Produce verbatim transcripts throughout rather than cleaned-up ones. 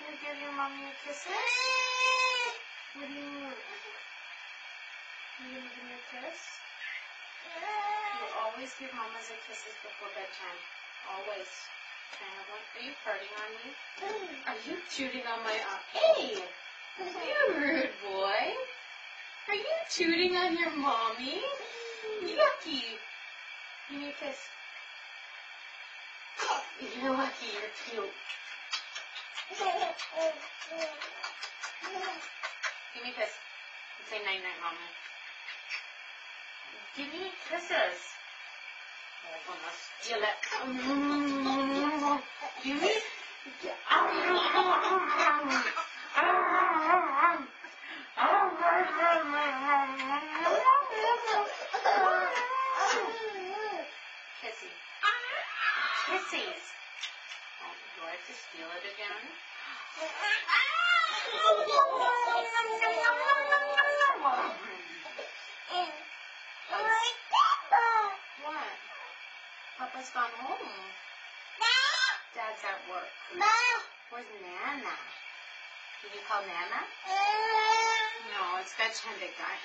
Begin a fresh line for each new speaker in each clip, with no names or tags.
gonna give your mommy a kiss? What do you mean? You gonna give me a kiss? You always give mamas a kisses before bedtime. Always. Can I have one? Are you farting on me? Are you tooting on my arm? Hey! You rude boy. Are you tooting on your mommy? Yucky. Give me a kiss. You're lucky. You're cute. Give me a kiss. And say night night, mama. Give me kisses. Oh, I'm gonna steal it. Give me. Kissy. Kissies. Oh, do I have to steal it again? What? Papa's gone home. Dad's at work. Where's Nana? Did you call Nana? No, it's bedtime, big guy.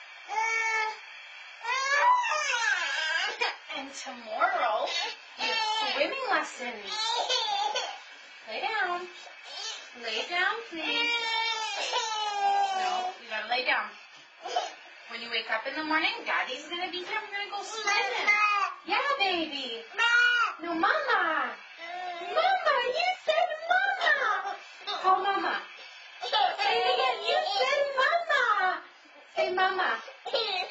And tomorrow, you have swimming lessons. Lay down. Lay down, please. No, you gotta lay down. When you wake up in the morning, Daddy's gonna be here. We're gonna go swimming. Yeah, baby. No, Mama. Mama, you said Mama. Call Mama. Say it again. You said Mama. Say Mama.